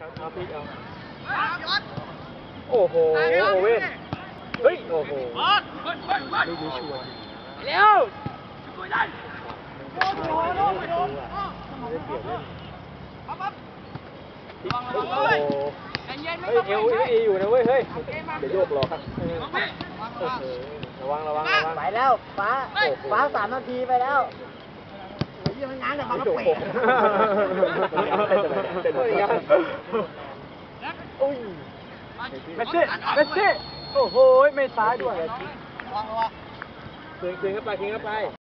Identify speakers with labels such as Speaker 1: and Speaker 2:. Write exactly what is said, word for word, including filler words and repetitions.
Speaker 1: เอาพี่เอาโอ้โหโอเว่นเฮ้ยโอ้โหไม่ดีชัวร์เร็วไม่ได้เปลี่ยนเล่นโอ้โหเฮ้ยเอวเอวอยู่นะเว้ยเฮ้ยเดี๋ยวโยกรอครับระวังระวังระวัง
Speaker 2: ไปแล้วฟ้าฟ้าสามนาทีไปแล้วยี่มันงานแต่มาก็เป๋
Speaker 1: เต้นงานอุ้ยเมสซี่เมสซี่โอ้โหไม่ซ้ายด้วยคืนคืนเข้าไปคืนเข้าไป